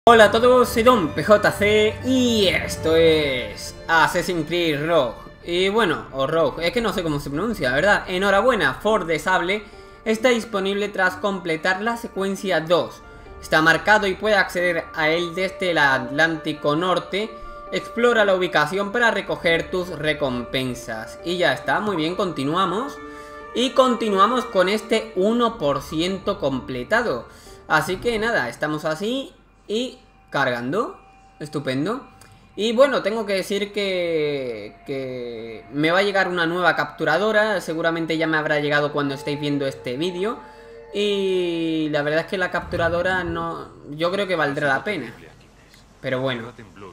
Hola a todos, soy Don PJC y esto es Assassin's Creed Rogue. Y bueno, o Rogue, es que no sé cómo se pronuncia, ¿verdad? Enhorabuena, Ford de Sable está disponible tras completar la secuencia 2. Está marcado y puede acceder a él desde el Atlántico Norte. Explora la ubicación para recoger tus recompensas. Y ya está, muy bien, continuamos. Y continuamos con este 1% completado. Así que nada, estamos así y cargando. Estupendo. Y bueno, tengo que decir que me va a llegar una nueva capturadora. Seguramente ya me habrá llegado cuando estéis viendo este vídeo. Y la verdad es que la capturadora no... yo creo que valdrá la pena. Pero bueno.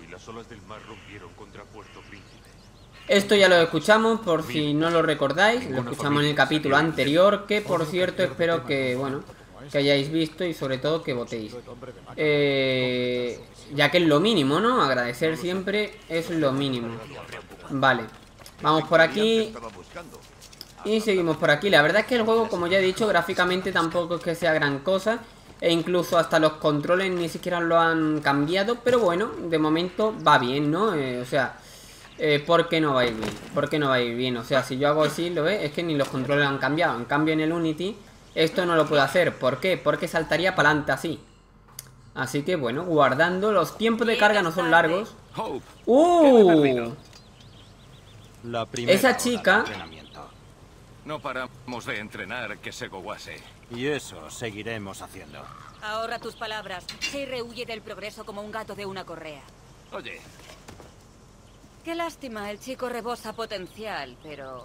Esto ya lo escuchamos, por si no lo recordáis. Lo escuchamos en el capítulo anterior. Que por cierto espero que, bueno, que hayáis visto y sobre todo que votéis. Ya que es lo mínimo, ¿no? Agradecer siempre es lo mínimo. Vale, vamos por aquí. Y seguimos por aquí. La verdad es que el juego, como ya he dicho, gráficamente tampoco es que sea gran cosa. E incluso hasta los controles ni siquiera lo han cambiado. Pero bueno, de momento va bien, ¿no? O sea, ¿por qué no va a ir bien? ¿Por qué no va a ir bien? O sea, si yo hago así, ¿lo ves? Es que ni los controles han cambiado. En cambio en el Unity esto no lo puedo hacer. ¿Por qué? Porque saltaría para adelante así. Así que bueno, guardando. Los tiempos de carga no son largos. Esa chica... No paramos de entrenar, que se gowase. Y eso seguiremos haciendo. Ahorra tus palabras. Se rehuye del progreso como un gato de una correa. Oye. Qué lástima, el chico rebosa potencial, pero...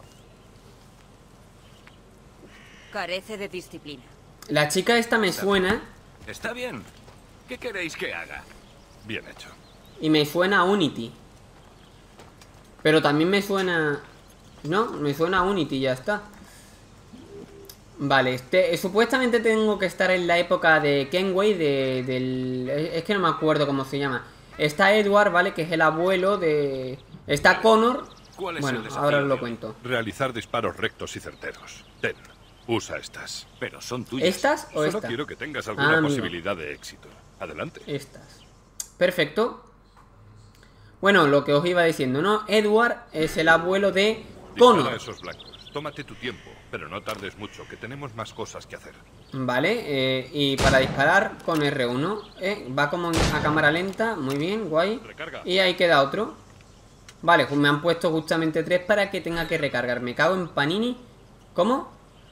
carece de disciplina. La chica esta me suena. Está bien. ¿Qué queréis que haga? Bien hecho. Y me suena a Unity. Pero también me suena... no, me suena a Unity, ya está. Vale, supuestamente tengo que estar en la época de Kenway, es que no me acuerdo cómo se llama. Está Edward, ¿vale? Que es el abuelo de... está Connor. Bueno, ahora os lo cuento. Realizar disparos rectos y certeros. Ten, usa estas. Pero son tuyas. ¿Estas o Solo estas? quiero que tengas alguna posibilidad de éxito. Adelante. Estas. Perfecto. Bueno, lo que os iba diciendo, ¿no? Edward es el abuelo de Connor. Dispara a esos blancos. Tómate tu tiempo, pero no tardes mucho, que tenemos más cosas que hacer. Vale, y para disparar con R1, va como a cámara lenta, muy bien, guay. Recarga. Y ahí queda otro. Vale, pues me han puesto justamente 3 para que tenga que recargar. Me cago en panini. ¿Cómo?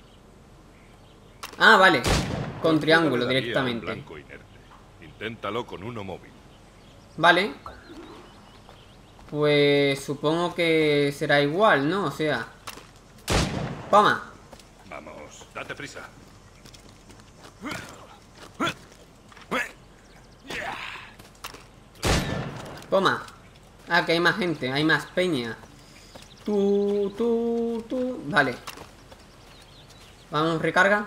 Ah, vale, con triángulo directamente. Blanco inerte. Inténtalo con uno móvil. Vale. Pues supongo que será igual, ¿no? O sea... toma. Vamos, date prisa. Toma. Ah, que hay más gente, hay más peña. Vale. Vamos, recarga.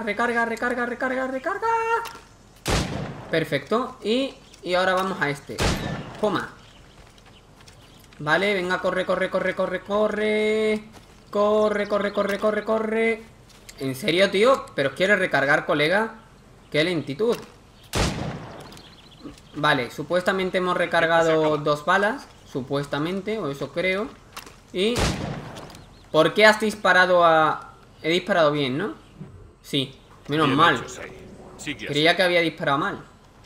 Perfecto. Y ahora vamos a este. Toma. Vale, venga, corre. Corre. ¿En serio, tío? ¿Pero quieres recargar, colega? ¡Qué lentitud! Vale, supuestamente hemos recargado 2 balas. Supuestamente, o eso creo. Y... ¿por qué has disparado a...? He disparado bien, ¿no? Sí, menos mal. Creía que había disparado mal.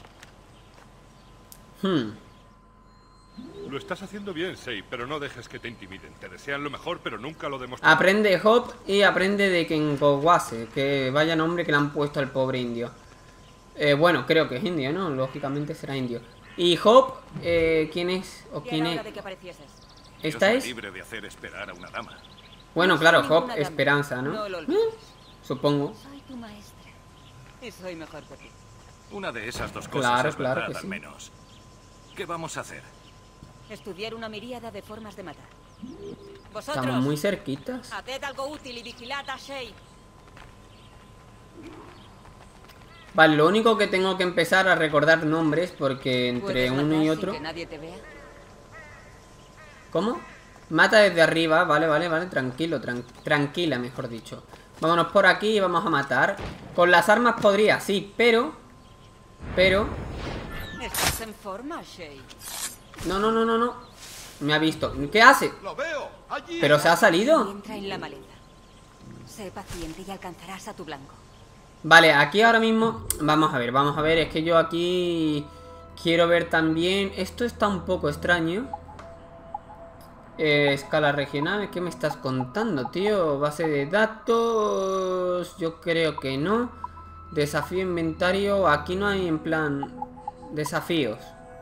Lo estás haciendo bien, Sei, pero no dejes que te intimiden. Te desean lo mejor, pero nunca lo demostrarán. Aprende Hop y aprende de Kenkowase. Que vaya nombre que le han puesto al pobre indio. Bueno, creo que es indio, ¿no? Lógicamente será indio. ¿Y Hop? ¿Quién es? ¿O quién es? ¿Esta es? Libre de hacer esperar a una dama. Bueno, claro, Hop, Esperanza, ¿no? Supongo. Soy tu maestra. Y soy mejor que tú. Una de esas dos cosas es Claro verdad, que al sí. menos. ¿Qué vamos a hacer? Estudiar una miríada de formas de matar. Vosotros, Estamos muy cerquitas. haced algo útil y vigilad a Shay. Vale, lo único que tengo que empezar a recordar nombres, porque entre uno y otro... que nadie te vea. ¿Cómo? Mata desde arriba, vale, tranquilo, tranquila, mejor dicho. Vámonos por aquí y vamos a matar. Con las armas podría, sí, pero... Está en forma, Shay. No, no, no, no, no. Me ha visto. ¿Qué hace? ¡Lo veo! ¡Allí! ¿Pero se ha Y salido? entra en la maleza. Sé paciente y alcanzarás a tu blanco. Vale, aquí ahora mismo... Vamos a ver. Es que yo aquí... Quiero ver también... Esto está un poco extraño. Escala regional. ¿Qué me estás contando, tío? Base de datos... Yo creo que no. Desafío inventario. Aquí no hay en plan... Desafíos.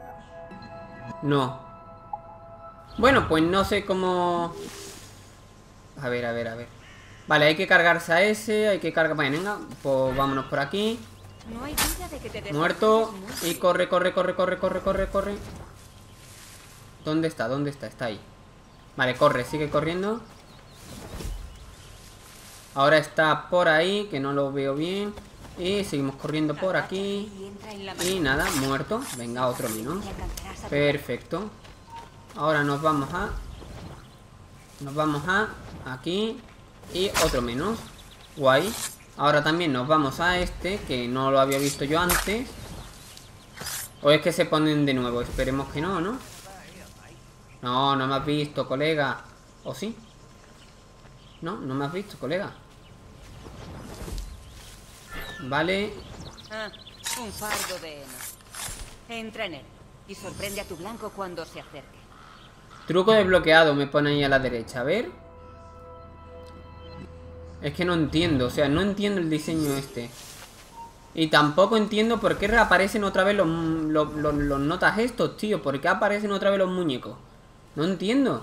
No. Bueno, pues no sé cómo... A ver. Vale, hay que cargarse a ese. Hay que cargar... Bueno, venga, pues vámonos por aquí. No hay duda de que te Muerto. desafíes Y mucho. corre. ¿Dónde está? Está ahí. Vale, corre, sigue corriendo. Ahora está por ahí, que no lo veo bien. Y seguimos corriendo por aquí. Y entra en la Y maleza. nada, muerto. Venga, otro menos. Y alcanzarás a tu Perfecto. Ahora nos vamos a aquí. Y otro menos. Guay. Ahora también nos vamos a este, que no lo había visto yo antes. O es que se ponen de nuevo. Esperemos que no, ¿no? No, no me has visto, colega. ¿O sí? No, no me has visto, colega. Vale. Ah, un fardo de heno. Entra en él y sorprende a tu blanco cuando se acerque. Truco desbloqueado me pone ahí a la derecha. A ver. Es que no entiendo. O sea, no entiendo el diseño este. Y tampoco entiendo por qué reaparecen otra vez los notas estos, tío. ¿Por qué aparecen otra vez los muñecos? No entiendo.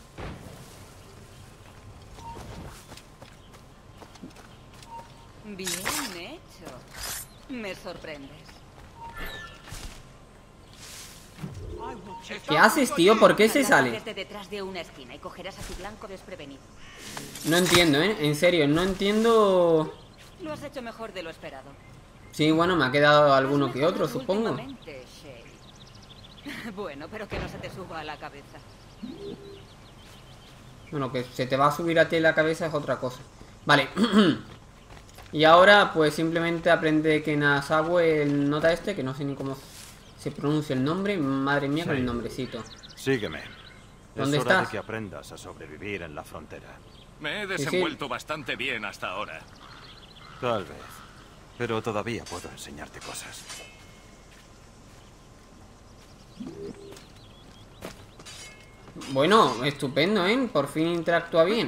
Bien hecho. Me sorprendes. ¿Qué haces, tío? ¿Por qué se sale? Desde detrás de una esquina y cogerás a tu blanco desprevenido. No entiendo, ¿eh? En serio, no entiendo... Lo has hecho mejor de lo esperado. Sí, bueno, me ha quedado Has alguno que otro, mejorado supongo. últimamente, Shay. Bueno, pero que no se te suba a la cabeza. Bueno, que se te va a subir a ti en la cabeza es otra cosa. Vale. Y ahora, pues simplemente aprende que Nasawe el nota este, que no sé ni cómo se pronuncia el nombre. Madre mía, con el nombrecito. Sígueme. ¿Dónde es hora estás? de que aprendas a sobrevivir en la frontera. Me he desenvuelto bastante bien hasta ahora. Tal vez. Pero todavía puedo enseñarte cosas. Bueno, estupendo, ¿eh? Por fin interactúa bien.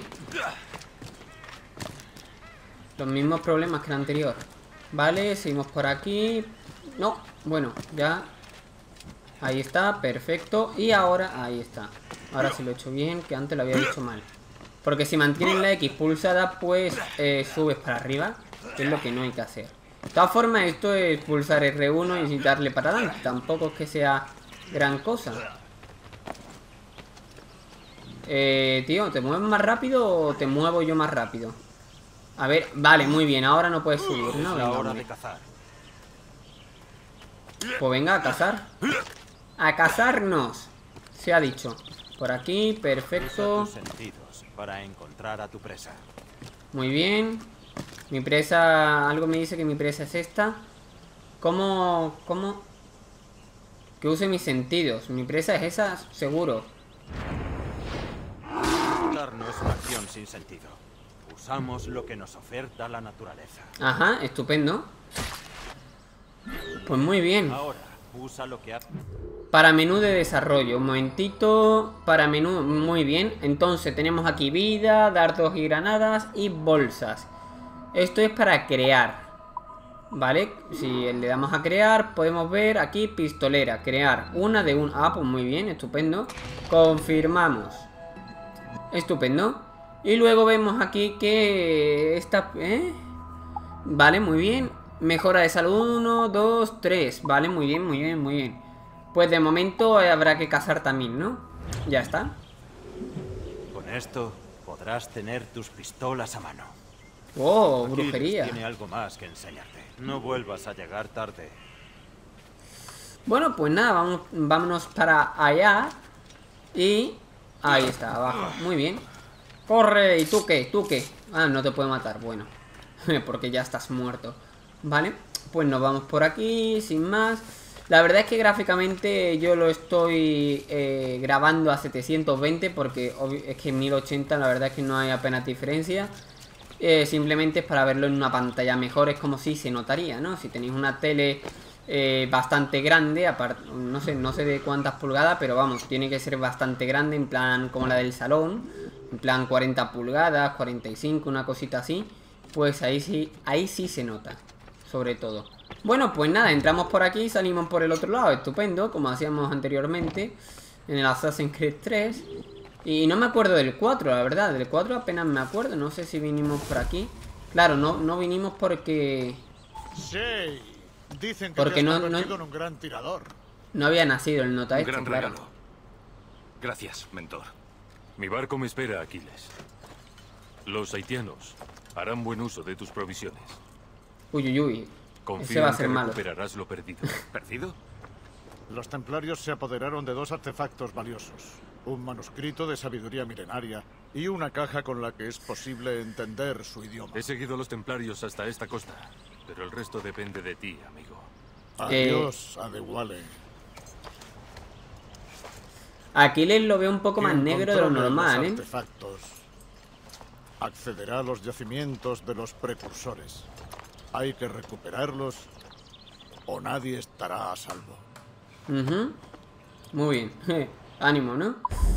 Los mismos problemas que el anterior. Vale, seguimos por aquí. No, bueno, ya. Ahí está, perfecto. Y ahora, ahí está. Ahora sí lo he hecho bien, que antes lo había hecho mal. Porque si mantienes la X pulsada, pues subes para arriba, que es lo que no hay que hacer. De todas formas, esto es pulsar R1 y darle para adelante. Tampoco es que sea gran cosa. Tío, ¿te mueves más rápido o te muevo yo más rápido? A ver, vale, muy bien, ahora no puedes subir, ¿no? Es Venga, la hora hombre. de cazar. Pues venga, a cazar. ¡A cazarnos! Se ha dicho. Por aquí, Usa perfecto. tus sentidos para encontrar a tu presa. Muy bien. Mi presa... Algo me dice que mi presa es esta. ¿Cómo? Que use mis sentidos. Mi presa es esa, seguro. Cazar no es una acción sin sentido. Usamos lo que nos oferta la naturaleza. Ajá, estupendo. Pues muy bien. Ahora, usa lo que hace. Para menú de desarrollo, un momentito. Para menú, muy bien. Entonces tenemos aquí vida, dardos y granadas y bolsas. Esto es para crear. Vale, si le damos a crear, podemos ver aquí pistolera, crear una de un... Ah, pues muy bien, estupendo. Confirmamos. Estupendo. Y luego vemos aquí que esta... Vale, muy bien. Mejora de salud 1, 2, 3. Vale, muy bien. Pues de momento habrá que cazar también, ¿no? Ya está. Con esto podrás tener tus pistolas a mano. Oh, Aquiles brujería. tiene algo más que enseñarte. No vuelvas a llegar tarde. Bueno, pues nada, vámonos para allá. Y... Ahí está, abajo. Muy bien. ¡Corre! ¿Y tú qué? ¿Tú qué? Ah, no te puede matar, bueno. Porque ya estás muerto. Vale, pues nos vamos por aquí, sin más. La verdad es que gráficamente yo lo estoy grabando a 720 porque es que en 1080 la verdad es que no hay apenas diferencia. Simplemente es para verlo en una pantalla mejor, es como si se notaría, ¿no? Si tenéis una tele bastante grande, no sé de cuántas pulgadas, pero vamos, tiene que ser bastante grande, en plan como la del salón, en plan 40 pulgadas, 45, una cosita así, pues ahí sí se nota, sobre todo. Bueno, pues nada, entramos por aquí y salimos por el otro lado, estupendo, como hacíamos anteriormente en el Assassin's Creed 3. Y no me acuerdo del 4, la verdad, del 4 apenas me acuerdo, no sé si vinimos por aquí. Claro, no vinimos porque... Sí, dicen que porque te has convertido en un gran tirador. No había nacido el nota Un este, gran claro. regalo. Gracias, mentor. Mi barco me espera, Aquiles. Los haitianos harán buen uso de tus provisiones. Uy, uy, uy. Ese Confío va a en ser que malo. recuperarás lo perdido. ¿Perdido? Los templarios se apoderaron de 2 artefactos valiosos. Un manuscrito de sabiduría milenaria y una caja con la que es posible entender su idioma. He seguido a los templarios hasta esta costa, pero el resto depende de ti, amigo. Adiós, Adewale. Aquiles lo veo un poco más Quien negro de lo controle normal, los ¿eh? artefactos accederá a los yacimientos de los precursores. Hay que recuperarlos o nadie estará a salvo. Ujú. Muy bien. Ánimo, ¿no?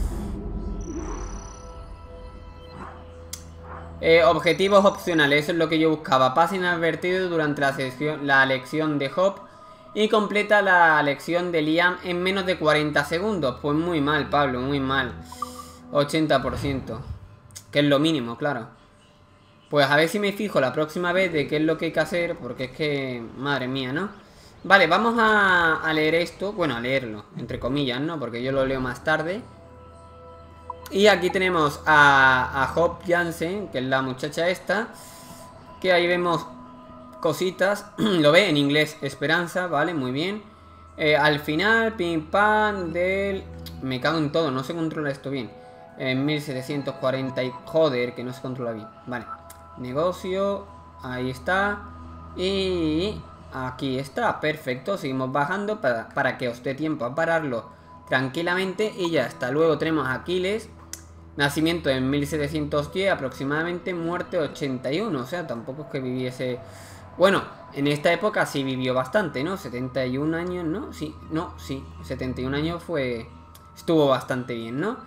Objetivos opcionales, eso es lo que yo buscaba. Pasa inadvertido durante la lección de Hop y completa la lección de Liam en menos de 40 segundos. Pues muy mal, Pablo, muy mal. 80%. Que es lo mínimo, claro. Pues a ver si me fijo la próxima vez de qué es lo que hay que hacer, porque es que... Madre mía, ¿no? Vale, vamos a leer esto. Bueno, a leerlo, entre comillas, ¿no? Porque yo lo leo más tarde. Y aquí tenemos a Hop Jansen, que es la muchacha esta, que ahí vemos cositas. Lo ve en inglés, Esperanza, vale, muy bien. Al final, pim pam del... Me cago en todo, no se controla esto bien. En 1740 y... Joder, que no se controla bien. Vale, negocio, ahí está. Y aquí está, perfecto. Seguimos bajando para que os dé tiempo a pararlo tranquilamente. Y ya está, luego tenemos a Aquiles. Nacimiento en 1710 aproximadamente, muerte 81, o sea, tampoco es que viviese... Bueno, en esta época sí vivió bastante, ¿no? 71 años, ¿no? Sí, 71 años fue... Estuvo bastante bien, ¿no?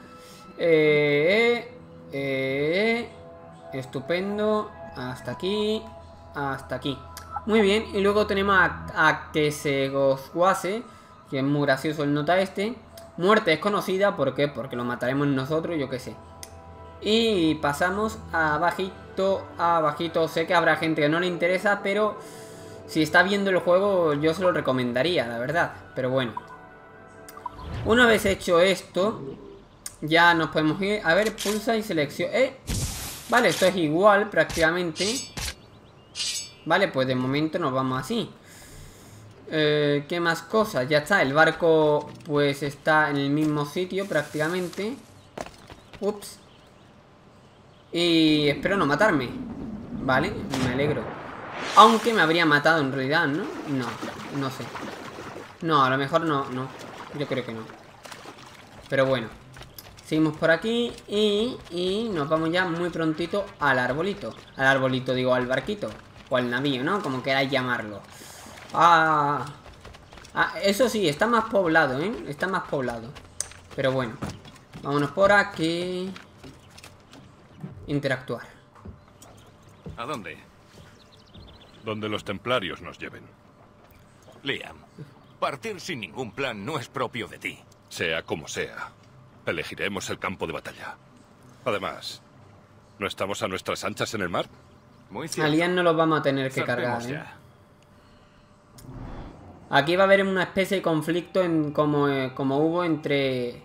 Estupendo, hasta aquí, hasta aquí. Muy bien, y luego tenemos a Kesegoswase, que es muy gracioso el nota este. Muerte desconocida, ¿por qué? Porque lo mataremos nosotros, yo qué sé. Y pasamos a bajito, a bajito. Sé que habrá gente que no le interesa, pero si está viendo el juego yo se lo recomendaría, la verdad. Pero bueno. Una vez hecho esto, ya nos podemos ir. A ver, pulsa y selecciona. Vale, esto es igual prácticamente. Vale, pues de momento nos vamos así. ¿Qué más cosas? Ya está, el barco pues está en el mismo sitio prácticamente. Ups. Y espero no matarme. Vale, me alegro. Aunque me habría matado en realidad, ¿no? No sé. No, a lo mejor no. Yo creo que no. Pero bueno. Seguimos por aquí y nos vamos ya muy prontito al arbolito. Al arbolito, digo, al barquito. O al navío, ¿no? Como queráis llamarlo. Eso sí, está más poblado, ¿eh? Está más poblado. Pero bueno, vámonos por aquí. Interactuar. ¿A dónde? Donde los templarios nos lleven. Liam, partir sin ningún plan no es propio de ti. Sea como sea, elegiremos el campo de batalla. Además, ¿no estamos a nuestras anchas en el mar? Muy A cierto. Liam no los vamos a tener que Zarpemos cargar, ¿eh? ya. Aquí va a haber una especie de conflicto como hubo entre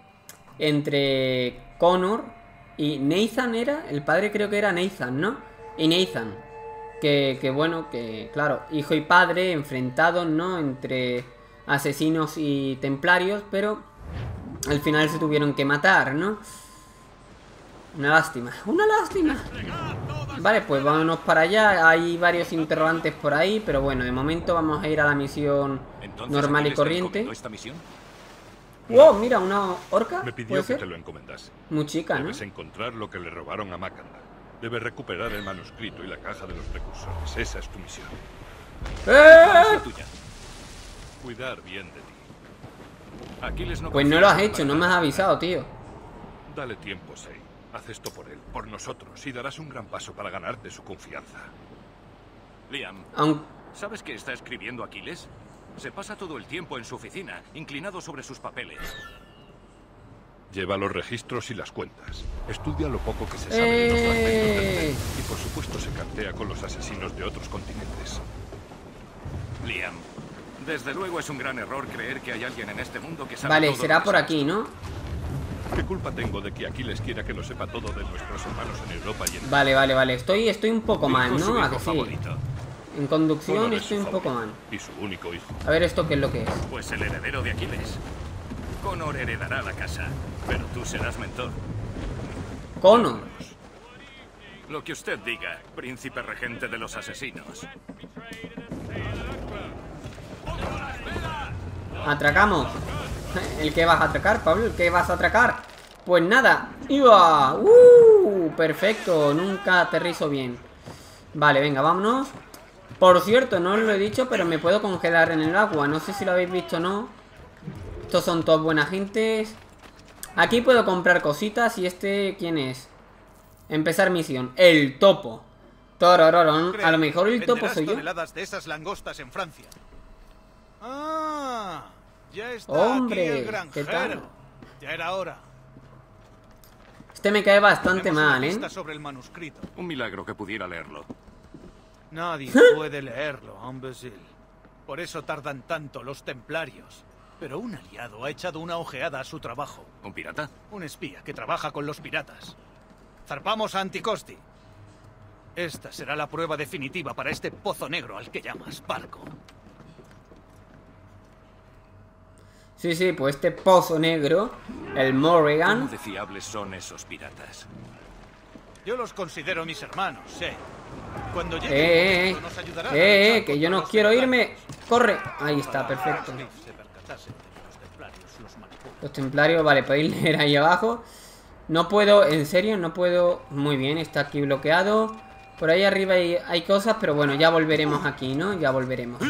Connor y Nathan, ¿era? El padre creo que era Nathan, ¿no? Y Nathan. Que bueno, que claro, hijo y padre enfrentados, ¿no? Entre asesinos y templarios, pero al final se tuvieron que matar, ¿no? Una lástima, una lástima. Vale, pues vámonos para allá. Hay varios interrogantes por ahí, pero bueno, de momento vamos a ir a la misión normal y corriente. ¿Esta misión? ¡Wow! Mira, una orca. Me pidió ¿Puede que ser? te lo encomendase. Muy chica, ¿no? Debes encontrar lo que le robaron a Macanda. Debes recuperar el manuscrito y la caja de los precursores. Esa es tu misión. ¡Eh! Tuya. Cuidar bien de ti. Aquiles no Pues no lo has confía en hecho, no me has avisado, tío. Dale tiempo, Sei. Haz esto por él, por nosotros, y darás un gran paso para ganarte su confianza. Liam, Aun- ¿sabes qué está escribiendo Aquiles? Se pasa todo el tiempo en su oficina, inclinado sobre sus papeles. Lleva los registros y las cuentas. Estudia lo poco que se sabe de los fragmentos del Zen, y por supuesto se cantea con los asesinos de otros continentes. Liam, desde luego es un gran error creer que hay alguien en este mundo que sabe Vale, todo lo será que por sabes aquí, tú. ¿no? ¿Qué culpa tengo de que Aquiles quiera que lo sepa todo de nuestros hermanos en Europa y en... Vale, vale, vale. Estoy un poco mal, Dijo su ¿no? ¿A hijo que sí? favorito. En conducción Honor es estoy su un poco mal. favorito, y su único hijo. A ver esto qué es lo que es. Pues el heredero de Aquiles. Connor heredará la casa, pero tú serás mentor. Connor. Lo que usted diga, príncipe regente de los asesinos. Atracamos. ¿El que vas a atracar, Pablo? ¿El que vas a atracar? Pues nada. ¡Iba! Perfecto. Nunca aterrizo bien. Vale, venga, vámonos. Por cierto, no os lo he dicho, pero me puedo congelar en el agua. No sé si lo habéis visto o no. Estos son todos buena gentes. Aquí puedo comprar cositas. ¿Y este quién es? Empezar misión. El topo. Torororón. A lo mejor el topo soy yo. toneladas de esas langostas en Francia. Ah, ya está Hombre, aquí el ¿qué granjero. tal? Ya era hora. Este me cae bastante Tenemos una mal, ¿eh? pista sobre el manuscrito. Un milagro que pudiera leerlo. Nadie puede leerlo, imbécil. Por eso tardan tanto los templarios. Pero un aliado ha echado una ojeada a su trabajo. ¿Un pirata? Un espía que trabaja con los piratas. Zarpamos a Anticosti. Esta será la prueba definitiva para este pozo negro al que llamas barco. Sí, sí, pues este pozo negro, el Morrigan. ¿Cómo de fiables son esos piratas? Yo los considero mis hermanos, sé. Cuando llegue el momento, nos ayudarán a luchar que contra yo no los quiero templarios. irme. Corre. Ahí está, perfecto. Smith se percatase de que los templarios los manipulan. Los templarios, vale, podéis leer ahí abajo. No puedo, en serio, no puedo. Muy bien, está aquí bloqueado. Por ahí arriba hay cosas, pero bueno, ya volveremos aquí, ¿no? Ya volveremos.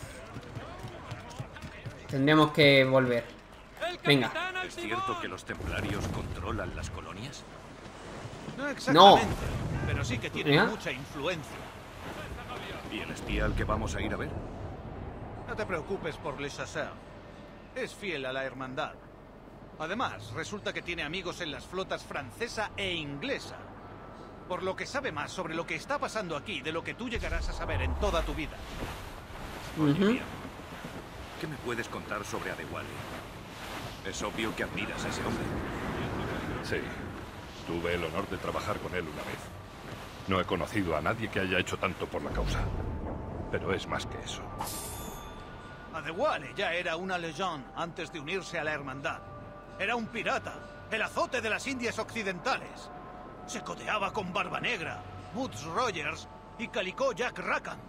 Tendremos que volver. Venga. ¿Es cierto que los templarios controlan las colonias? No exactamente, pero sí que tienen ¿Ya? mucha influencia. ¿Y el espía al que vamos a ir a ver? No te preocupes por Le Chasseur. Es fiel a la hermandad. Además, resulta que tiene amigos en las flotas francesa e inglesa. Por lo que sabe más sobre lo que está pasando aquí de lo que tú llegarás a saber en toda tu vida. Oye, Ujú. Liam, ¿qué me puedes contar sobre Adewale? Es obvio que admiras a ese hombre. Sí. Tuve el honor de trabajar con él una vez. No he conocido a nadie que haya hecho tanto por la causa. Pero es más que eso. Adewale ya era una leyenda antes de unirse a la hermandad. Era un pirata, el azote de las Indias Occidentales. Se codeaba con Barba Negra, Woods Rogers y Calico Jack Rackham.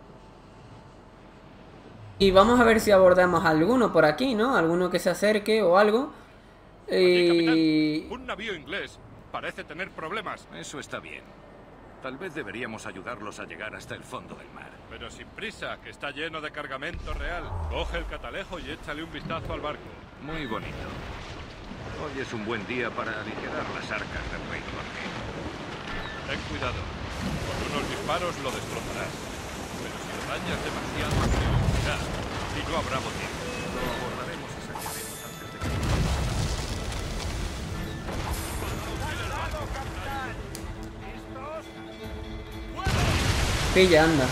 Y vamos a ver si abordamos alguno por aquí, ¿no? Alguno que se acerque o algo. Y... Un navío inglés. Parece tener problemas. Eso está bien. Tal vez deberíamos ayudarlos a llegar hasta el fondo del mar. Pero sin prisa, que está lleno de cargamento real. Coge el catalejo y échale un vistazo al barco. Muy bonito. Hoy es un buen día para aligerar las arcas del rey Jorge. Ten cuidado. Con unos disparos lo destrozarás. Pero si lo dañas demasiado, se hundirá. Y no habrá botín. Lo abordaremos y saquearemos antes de que... Pilla, anda.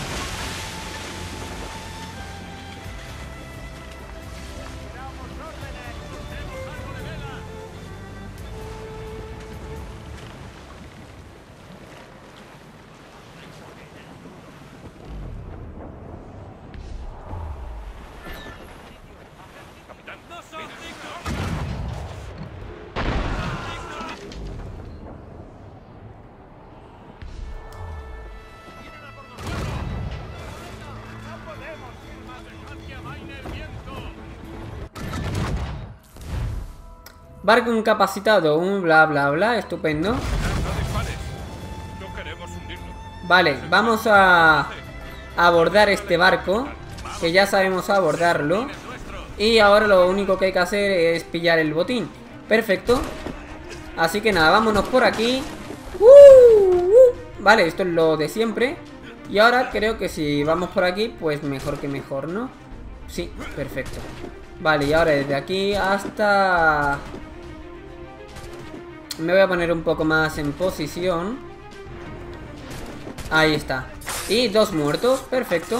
Barco incapacitado, un bla bla bla, estupendo. No dispares. No queremos hundirlo. Vale, vamos a abordar este barco, que ya sabemos abordarlo. Y ahora lo único que hay que hacer es pillar el botín. Perfecto. Así que nada, vámonos por aquí. Vale, esto es lo de siempre. Y ahora creo que si vamos por aquí, pues mejor que mejor, ¿no? Sí, perfecto. Vale, y ahora desde aquí hasta... Me voy a poner un poco más en posición. Ahí está. Y 2 muertos, perfecto.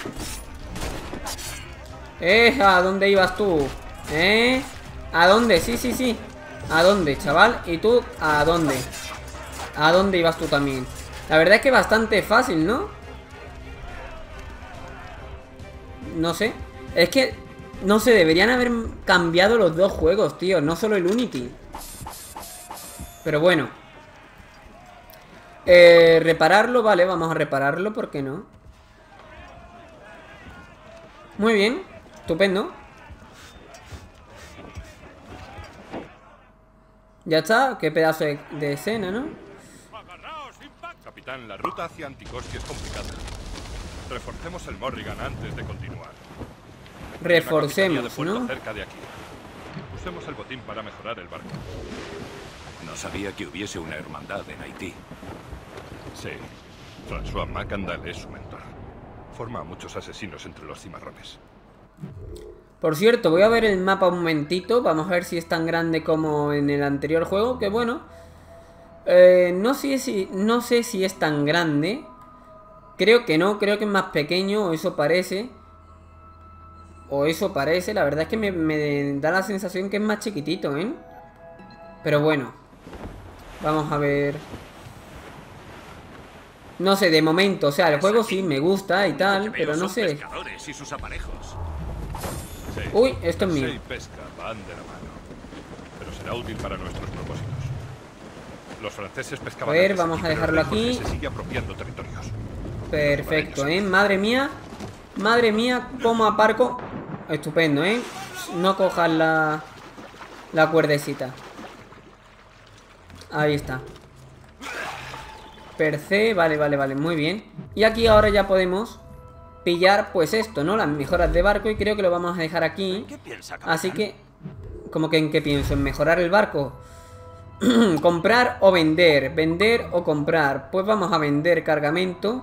¿A dónde ibas tú? ¿A dónde? Sí, sí, sí. ¿A dónde, chaval? ¿Y tú? ¿A dónde? ¿A dónde ibas tú también? La verdad es que bastante fácil, ¿no? No sé. Es que, no sé, deberían haber cambiado los 2 juegos, tío. No solo el Unity. Pero bueno. Repararlo, vale, vamos a repararlo, ¿por qué no? Muy bien, estupendo. Ya está, qué pedazo de escena, ¿no? Capitán, la ruta hacia Anticosti es complicada. Reforcemos el Morrigan antes de continuar. Reforcemos, ¿no? Cerca de aquí. Usemos el botín para mejorar el barco. No sabía que hubiese una hermandad en Haití. Sí. François Macandal es su mentor. Forma a muchos asesinos entre los cimarrones. Por cierto, voy a ver el mapa un momentito. Vamos a ver si es tan grande como en el anterior juego. Que bueno. No sé si es tan grande. Creo que no, creo que es más pequeño. O eso parece. La verdad es que me da la sensación que es más chiquitito, ¿eh? Pero bueno. Vamos a ver. No sé, de momento, o sea, el juego sí me gusta y tal, pero no sé. Pescadores y sus aparejos. Sí. Uy, esto es mío. Sí, pesca van de la mano. Pero será útil para nuestros propósitos. Los franceses pescaban. A ver, antes vamos a dejarlo pero el aquí. se sigue apropiando territorios. Perfecto, madre mía. Madre mía, cómo aparco. Estupendo, no cojas la cuerdecita. Ahí está. Perce, vale, muy bien. Y aquí ahora ya podemos pillar, pues esto, ¿no? Las mejoras de barco y creo que lo vamos a dejar aquí. Así que, ¿cómo que en qué pienso? ¿En mejorar el barco? ¿Comprar o vender? ¿Vender o comprar? Pues vamos a vender cargamento.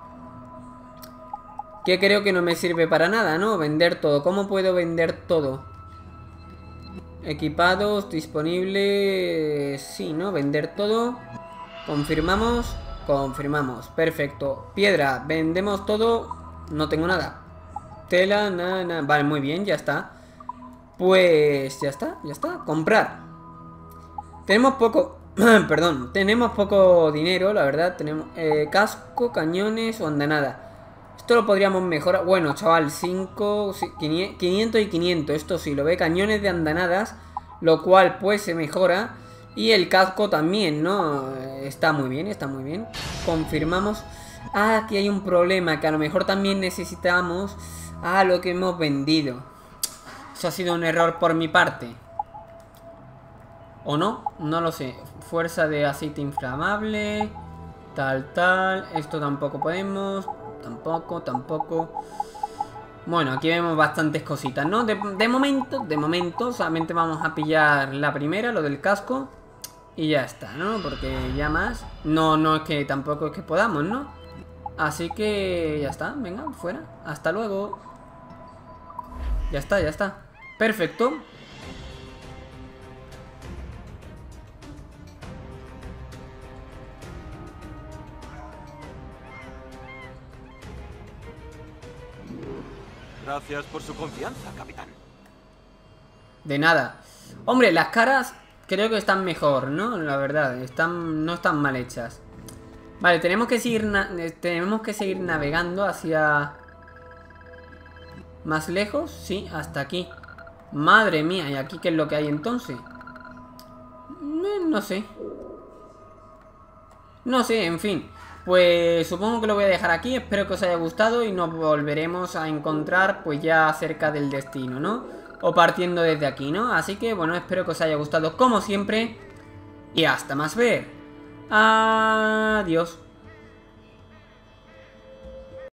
Que creo que no me sirve para nada, ¿no? Vender todo. ¿Cómo puedo vender todo? Equipados, disponibles... Sí, ¿no? Vender todo. Confirmamos. Confirmamos. Perfecto. Piedra. Vendemos todo. No tengo nada. Tela, nada. Vale, muy bien. Ya está. Pues ya está. Comprar. Tenemos poco... Perdón. Tenemos poco dinero, la verdad. Tenemos casco, cañones o andanada. Esto lo podríamos mejorar. Bueno, chaval. 5, 500 y 500. Esto sí, lo ve. Cañones de andanadas. Lo cual pues se mejora. Y el casco también, ¿no? Está muy bien, está muy bien. Confirmamos. Ah, aquí hay un problema. Que a lo mejor también necesitamos lo que hemos vendido. Eso ha sido un error por mi parte. ¿O no? No lo sé. Fuerza de aceite inflamable. Tal. Esto tampoco podemos. Tampoco. Bueno, aquí vemos bastantes cositas, ¿no? De momento, solamente vamos a pillar la primera, lo del casco. Y ya está, ¿no? Porque ya más... No es que tampoco es que podamos, ¿no? Así que ya está, venga, fuera. Hasta luego. Ya está. Perfecto. Gracias por su confianza, capitán. De nada. Hombre, las caras creo que están mejor, ¿no? La verdad, no están mal hechas. Vale, tenemos que seguir navegando hacia... ¿Más lejos? Sí, hasta aquí. Madre mía, ¿y aquí qué es lo que hay entonces? No sé. No sé, en fin. Pues supongo que lo voy a dejar aquí. Espero que os haya gustado y nos volveremos a encontrar pues ya cerca del destino, ¿no? o partiendo desde aquí, ¿no? Así que bueno, espero que os haya gustado como siempre y hasta más ver. Adiós.